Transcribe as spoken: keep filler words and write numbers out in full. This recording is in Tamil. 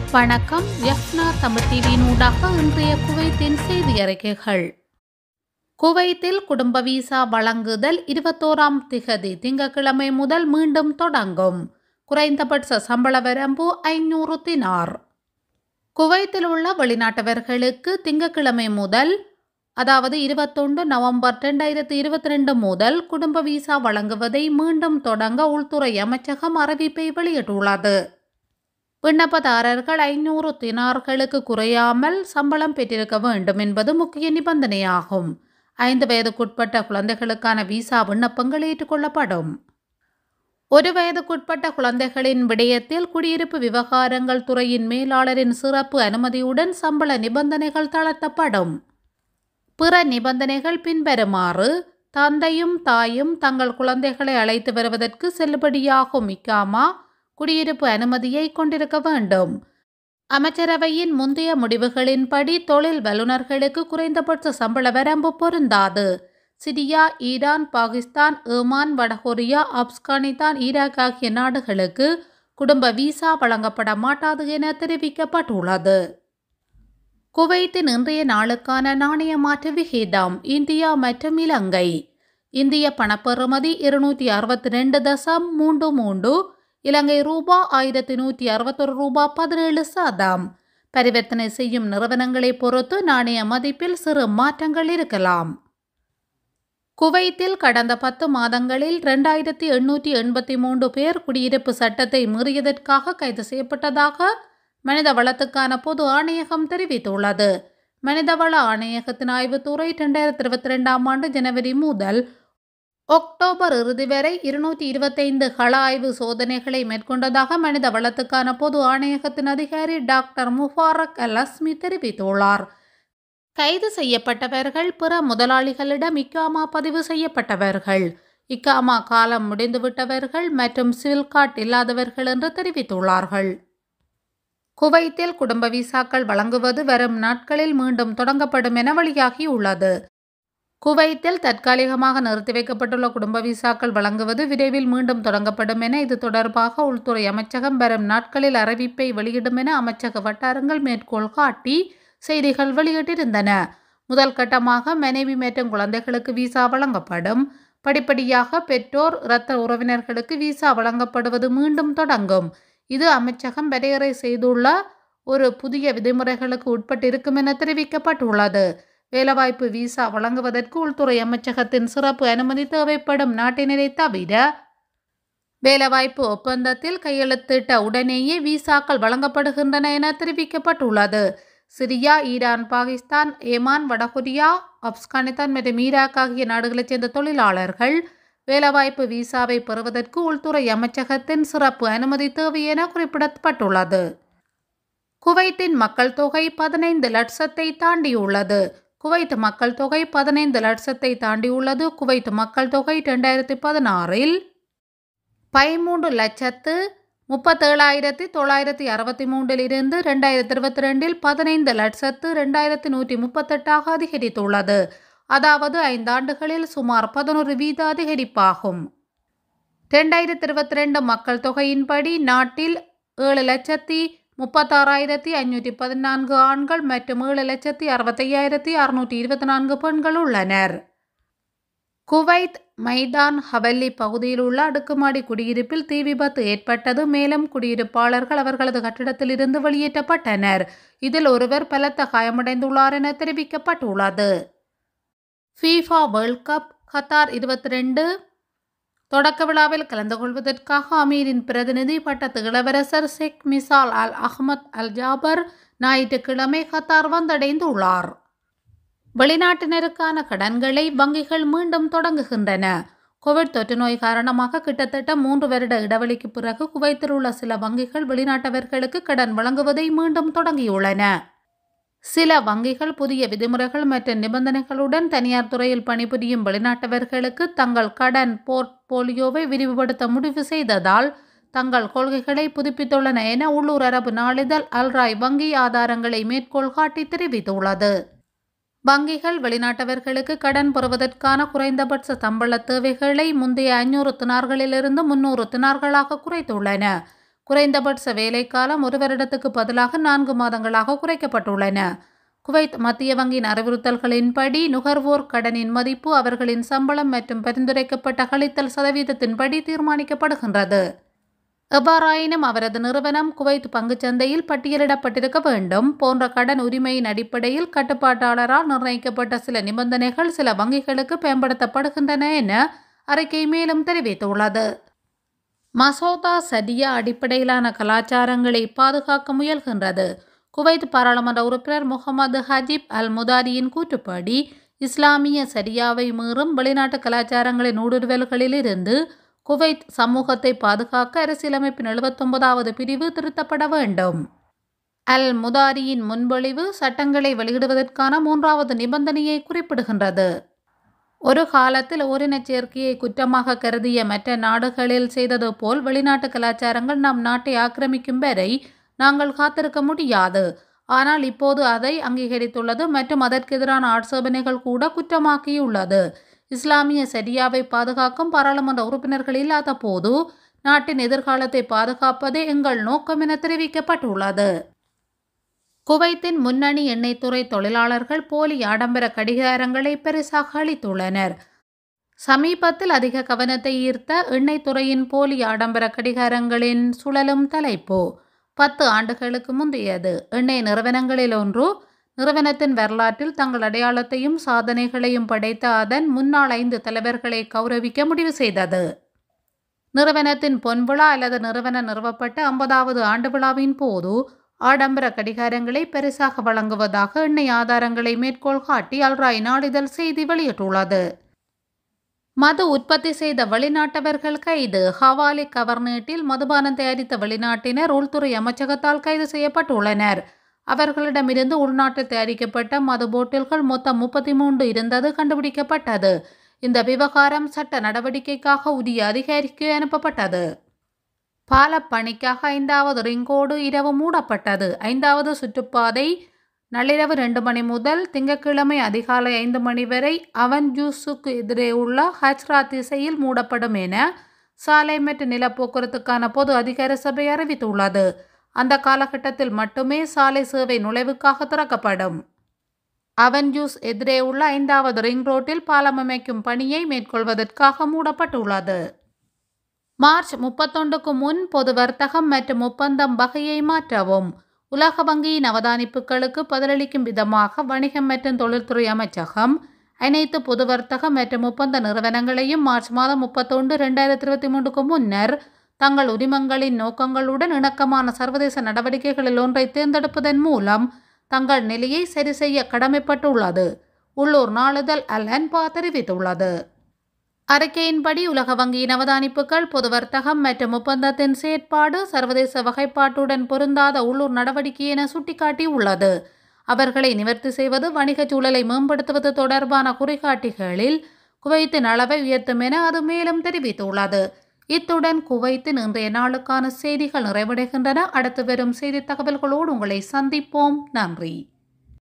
வணக்கம். ஜஃப்னா தமிழ் டிவியின் ஊடாக இன்றைய குவைத்தின் செய்தி அறிக்கைகள். குவைத்தில் குடும்ப விசா வழங்குதல் இருபத்தோராம் திகதி திங்கட்கிழமை முதல் மீண்டும் தொடங்கும். குறைந்தபட்ச சம்பள வரம்பு ஐநூறு தினார். குவைத்தில் உள்ள வெளிநாட்டவர்களுக்கு திங்கட்கிழமை முதல் அதாவது இருபத்தொன்று நவம்பர் இரண்டாயிரத்தி இருபத்தி ரெண்டு முதல் குடும்ப விசா வழங்குவதை மீண்டும் தொடங்க உள்துறை அமைச்சகம் அறிவிப்பை வெளியிட்டுள்ளது. விண்ணப்பதாரர்கள் ஐநூறு தினார்களுக்கு குறையாமல் சம்பளம் பெற்றிருக்க வேண்டும் என்பது முக்கிய நிபந்தனையாகும். ஐந்து வயதுக்குட்பட்ட குழந்தைகளுக்கான விசா விண்ணப்பங்கள் ஏற்றுக்கொள்ளப்படும். ஒரு வயதுக்குட்பட்ட குழந்தைகளின் விடயத்தில் குடியிருப்பு விவகாரங்கள் துறையின் மேலாளரின் சிறப்பு அனுமதியுடன் சம்பள நிபந்தனைகள் தளர்த்தப்படும். பிற நிபந்தனைகள் பின்வருமாறு: தந்தையும் தாயும் தங்கள் குழந்தைகளை அழைத்து வருவதற்கு செல்லுபடியாகும் இக்காமா குடியிருப்பு அனுமதியை கொண்டிருக்க வேண்டும். அமைச்சரவையின் முந்தைய முடிவுகளின்படி தொழில் வல்லுநர்களுக்கு குறைந்தபட்ச சம்பள வரம்பு பொருந்தாது. சிரியா, ஈரான், பாகிஸ்தான், ஏமான், வடகொரியா, ஆப்கானிஸ்தான், ஈராக் ஆகிய நாடுகளுக்கு குடும்ப விசா வழங்கப்பட மாட்டாது என தெரிவிக்கப்பட்டுள்ளது. குவைத்தின் இன்றைய நாளுக்கான நாணய மாற்று விகிதம் இந்தியா மற்றும் இலங்கை. இந்திய பணப்பெறுமதி இருநூற்றி அறுபத்தி ரெண்டு தசம் மூன்று மூன்று, இலங்கை ரூபா ஆயிரத்தி நூற்றி அறுபத்தொரு ரூபா பதினேழு சதம். பரிவர்த்தனை செய்யும் நிறுவனங்களை பொறுத்து நாணய மதிப்பில் சிறு மாற்றங்கள் இருக்கலாம். குவைத்தில் கடந்த பத்து மாதங்களில் இரண்டாயிரத்தி எண்ணூற்றி எண்பத்தி மூன்று பேர் குடியிருப்பு சட்டத்தை மீறியதற்காக கைது செய்யப்பட்டதாக மனித வளத்துக்கான பொது ஆணையகம் தெரிவித்துள்ளது. மனிதவள ஆணையகத்தின் ஆய்வுத்துறை இரண்டாயிரத்தி இருபத்தி ரெண்டாம் ஆண்டு ஜனவரி முதல் அக்டோபர் இறுதி வரை இருநூற்றி இருபத்தைந்து கள ஆய்வு சோதனைகளை மேற்கொண்டதாக மனித வளத்துக்கான பொது ஆணையகத்தின் அதிகாரி டாக்டர் முபாரக் அல் அஸ்மி தெரிவித்துள்ளார். கைது செய்யப்பட்டவர்கள் பிற முதலாளிகளிடம் இக்காமா பதிவு செய்யப்பட்டவர்கள், இக்காமா காலம் முடிந்துவிட்டவர்கள் மற்றும் சிவில் கார்டு இல்லாதவர்கள் என்று தெரிவித்துள்ளார்கள். குவைத்தில் குடும்ப விசாக்கள் வழங்குவது வரும் நாட்களில் மீண்டும் தொடங்கப்படும் என வெளியாகியுள்ளது. குவைத்தில் தற்காலிகமாக நிறுத்தி வைக்கப்பட்டுள்ள குடும்ப விசாக்கள் வழங்குவது விரைவில் மீண்டும் தொடங்கப்படும் என இது தொடர்பாக உள்துறை அமைச்சகம் வரும் நாட்களில் அறிவிப்பை வெளியிடும் என அமைச்சக வட்டாரங்கள் மேற்கோள் காட்டி செய்திகள் வெளியிட்டிருந்தன. முதல் கட்டமாக மனைவி மற்றும் குழந்தைகளுக்கு விசா வழங்கப்படும். படிப்படியாக பெற்றோர், இரத்த உறவினர்களுக்கு விசா வழங்கப்படுவது மீண்டும் தொடங்கும். இது அமைச்சகம் வரையறை செய்துள்ள ஒரு புதிய விதிமுறைகளுக்கு உட்பட்டிருக்கும் என தெரிவிக்கப்பட்டுள்ளது. வேலைவாய்ப்பு விசா வழங்குவதற்கு உள்துறை அமைச்சகத்தின் சிறப்பு அனுமதி தேவைப்படும் நாட்டினரை தவிர வேலைவாய்ப்பு ஒப்பந்தத்தில் கையெழுத்திட்ட உடனேயே விசாக்கள் வழங்கப்படுகின்றன என தெரிவிக்கப்பட்டுள்ளது. சிரியா, ஈரான், பாகிஸ்தான், ஏமான், வடகொரியா, ஆப்கானிஸ்தான் மற்றும் ஈராக் ஆகிய நாடுகளைச் சேர்ந்த தொழிலாளர்கள் வேலைவாய்ப்பு விசாவை பெறுவதற்கு உள்துறை அமைச்சகத்தின் சிறப்பு அனுமதி தேவை என குறிப்பிடப்பட்டுள்ளது. குவைத்தின் மக்கள் தொகை பதினைந்து லட்சத்தை தாண்டியுள்ளது. குவைத் மக்கள் தொகை பதினைந்து லட்சத்தை தாண்டியுள்ளது. குவைத் மக்கள் தொகை இரண்டாயிரத்தி பதினாறில் பதிமூன்று லட்சத்து முப்பத்தேழாயிரத்தி தொள்ளாயிரத்தி அறுபத்தி மூன்றில் இருந்து இரண்டாயிரத்தி இருபத்தி ரெண்டில் பதினைந்து லட்சத்து இரண்டாயிரத்தி நூற்றி முப்பத்தெட்டாக அதிகரித்துள்ளது. அதாவது ஐந்தாண்டுகளில் சுமார் பதினொரு வீத அதிகரிப்பாகும். இரண்டாயிரத்தி இருபத்தி ரெண்டு மக்கள் தொகையின்படி நாட்டில் ஏழு லட்சத்தி முப்பத்தாறாயிரத்தி ஐநூற்றி பதினான்கு ஆண்கள் மற்றும் ஏழு லட்சத்தி அறுபத்தையாயிரத்தி அறுநூற்றி இருபத்தி நான்கு பெண்கள் உள்ளனர். குவைத் மைதான் ஹவல்லி பகுதியில் உள்ள அடுக்குமாடி குடியிருப்பில் தீ விபத்து ஏற்பட்டது. மேலும் குடியிருப்பாளர்கள் அவர்களது கட்டிடத்தில் இருந்து வெளியேற்றப்பட்டனர். இதில் ஒருவர் பலத்த காயமடைந்துள்ளார் என தெரிவிக்கப்பட்டுள்ளது. ஃபீஃபா வேர்ல்ட் கப் கத்தார் இருபத்தி ரெண்டு தொடக்க விழாவில் கலந்து கொள்வதற்காக அமீரின் பிரதிநிதி பட்டத்து இளவரசர் ஷேக் மிசால் அல் அஹ்மத் அல் ஜாபர் ஞாயிற்றுக்கிழமை கத்தார் வந்தடைந்துள்ளார். வெளிநாட்டினருக்கான கடன்களை வங்கிகள் மீண்டும் தொடங்குகின்றன. கோவிட் தொற்று நோய் காரணமாக கிட்டத்தட்ட மூன்று வருட இடைவெளிக்கு பிறகு குவைத்தில் உள்ள சில வங்கிகள் வெளிநாட்டவர்களுக்கு கடன் வழங்குவதை மீண்டும் தொடங்கியுள்ளன. சில வங்கிகள் புதிய விதிமுறைகள் மற்றும் நிபந்தனைகளுடன் தனியார் துறையில் பணிபுரியும் வெளிநாட்டவர்களுக்கு தங்கள் கடன் போர்ட்போலியோவை விரிவுபடுத்த முடிவு செய்ததால் தங்கள் கொள்கைகளை புதுப்பித்துள்ளன என உள்ளூர் அரபு நாளிதழ் அல்ராய் வங்கி ஆதாரங்களை மேற்கோள் காட்டி தெரிவித்துள்ளது. வங்கிகள் வெளிநாட்டவர்களுக்கு கடன் பெறுவதற்கான குறைந்தபட்ச சம்பள தேவைகளை முந்தைய ஐநூறு தினார்களிலிருந்து முன்னூறு தினார்களாக குறைத்துள்ளன. குறைந்தபட்ச வேலைக்காலம் ஒரு வருடத்துக்கு பதிலாக நான்கு மாதங்களாக குறைக்கப்பட்டுள்ளன. குவைத் மத்திய வங்கியின் அறிவுறுத்தல்களின்படி நுகர்வோர் கடனின் மதிப்பு அவர்களின் சம்பளம் மற்றும் பரிந்துரைக்கப்பட்ட கழித்தல் சதவீதத்தின்படி தீர்மானிக்கப்படுகின்றது. எவ்வாறாயினும் அவரது நிறுவனம் குவைத் பங்குச்சந்தையில் பட்டியலிடப்பட்டிருக்க வேண்டும் போன்ற கடன் உரிமையின் அடிப்படையில் கட்டுப்பாட்டாளரால் நிர்ணயிக்கப்பட்ட சில நிபந்தனைகள் சில வங்கிகளுக்கு பயன்படுத்தப்படுகின்றன என அறிக்கை மேலும் தெரிவித்துள்ளது. மசோதா சடியா அடிப்படையிலான கலாச்சாரங்களை பாதுகாக்க முயல்கின்றது. குவைத் பாராளுமன்ற உறுப்பினர் முகமது ஹஜீப் அல் முதாரியின் கூற்றுப்படி இஸ்லாமிய சரியாவை மீறும் வெளிநாட்டு கலாச்சாரங்களின் ஊடுருவல்களிலிருந்து குவைத் சமூகத்தை பாதுகாக்க அரசியலமைப்பின் எழுபத்தொன்பதாவது பிரிவு திருத்தப்பட வேண்டும். அல் முதாரியின் முன்மொழிவு சட்டங்களை வெளியிடுவதற்கான மூன்றாவது நிபந்தனையை குறிப்பிடுகின்றது. ஒரு காலத்தில் ஓரினச் சேர்க்கையை குற்றமாக கருதிய மற்ற நாடுகளில் செய்தது போல் வெளிநாட்டு கலாச்சாரங்கள் நம் நாட்டை ஆக்கிரமிக்கும் வரை நாங்கள் காத்திருக்க முடியாது. ஆனால் இப்போது அதை அங்கீகரித்துள்ளது மற்றும் அதற்கு எதிரான ஆட்சேபனைகள் கூட குற்றமாக்கியுள்ளது. இஸ்லாமிய சரியாவை பாதுகாக்கும் பாராளுமன்ற உறுப்பினர்கள் இல்லாத போது நாட்டின் எதிர்காலத்தை பாதுகாப்பதே எங்கள் நோக்கம் என தெரிவிக்கப்பட்டுள்ளது. குவைத்தின் முன்னணி எண்ணெய்த்துறை தொழிலாளர்கள் போலி ஆடம்பர கடிகாரங்களை பரிசாக அளித்துள்ளனர். சமீபத்தில் அதிக கவனத்தை ஈர்த்த எண்ணெய்த்துறையின் போலி ஆடம்பர கடிகாரங்களின் சுழலும் தலைப்பு பத்து ஆண்டுகளுக்கு முந்தையது. எண்ணெய் நிறுவனங்களில் ஒன்று நிறுவனத்தின் வரலாற்றில் தங்கள் அடையாளத்தையும் சாதனைகளையும் படைத்த அதன் முன்னாள் ஐந்து தலைவர்களை கௌரவிக்க முடிவு செய்தது. நிறுவனத்தின் பொன்விழா அல்லது நிறுவனம் நிறுவப்பட்ட ஐம்பதாவது ஆண்டு விழாவின் போது ஆடம்பர கடிகாரங்களை பரிசாக வழங்குவதாக எண்ணெய் ஆதாரங்களை மேற்கோள் காட்டி அல்ராய் நாளிதழ் செய்தி வெளியிட்டுள்ளது. மது உற்பத்தி செய்த வெளிநாட்டவர்கள் கைது. ஹவாலி கவர்னேட்டில் மதுபானம் தயாரித்த வெளிநாட்டினர் உள்துறை அமைச்சகத்தால் கைது செய்யப்பட்டுள்ளனர். அவர்களிடமிருந்து உள்நாட்டில் தயாரிக்கப்பட்ட மது போட்டில்கள் மொத்தம் முப்பத்தி மூன்று இருந்தது கண்டுபிடிக்கப்பட்டது. இந்த விவகாரம் சட்ட நடவடிக்கைக்காக உரிய அதிகாரிக்கு அனுப்பப்பட்டது. பாலப்பணிக்காக ஐந்தாவது ரிங்கோடு இரவு மூடப்பட்டது. ஐந்தாவது சுற்றுப்பாதை நள்ளிரவு ரெண்டு மணி முதல் திங்கட்கிழமை அதிகாலை ஐந்து மணி வரை அவன் ஜூஸுக்கு எதிரே உள்ள ஹஜ்ரா திசையில் மூடப்படும் என சாலை மற்றும் நிலப்போக்குவரத்துக்கான பொது அதிகார சபை அறிவித்துள்ளது. அந்த காலகட்டத்தில் மட்டுமே சாலை சேவை நுழைவுக்காக திறக்கப்படும். அவன் ஜூஸ் எதிரே உள்ள ஐந்தாவது ரிங் ரோட்டில் பாலம் அமைக்கும் பணியை மேற்கொள்வதற்காக மூடப்பட்டுள்ளது. மார்ச் முப்பத்தொன்றுக்கு முன் பொது வர்த்தகம் மற்றும் ஒப்பந்தம் வகையை மாற்றவும். உலக வங்கியின் அவதானிப்புகளுக்கு பதிலளிக்கும் விதமாக வணிகம் மற்றும் தொழில்துறை அமைச்சகம் அனைத்து பொது வர்த்தகம் மற்றும் ஒப்பந்த நிறுவனங்களையும் மார்ச் மாதம் முப்பத்தொன்று இரண்டாயிரத்தி இருபத்தி மூன்றுக்கு முன்னர் தங்கள் உரிமங்களின் நோக்கங்களுடன் இணக்கமான சர்வதேச நடவடிக்கைகளில் ஒன்றை தேர்ந்தெடுப்பதன் மூலம் தங்கள் நிலையை சரி செய்ய கடமைப்பட்டுள்ளது. உள்ளூர் நாளிதழ் அல் அன்பா தெரிவித்துள்ளது. அறிக்கையின்படி உலக வங்கியின் அவதானிப்புகள் பொது வர்த்தகம் மற்றும் ஒப்பந்தத்தின் செயற்பாடு சர்வதேச வகைப்பாட்டுடன் பொருந்தாத உள்ளூர் நடவடிக்கை என சுட்டிக்காட்டியுள்ளது. அவர்களை நிவர்த்தி செய்வது வணிகச் சூழலை மேம்படுத்துவது தொடர்பான குறிகாட்டிகளில் குவைத்தின் அளவை உயர்த்தும் என அது மேலும் தெரிவித்துள்ளது. இத்துடன் குவைத்தின் இன்றைய நாளுக்கான செய்திகள் நிறைவடைகின்றன. அடுத்து வரும் செய்தி தகவல்களோடு உங்களை சந்திப்போம். நன்றி.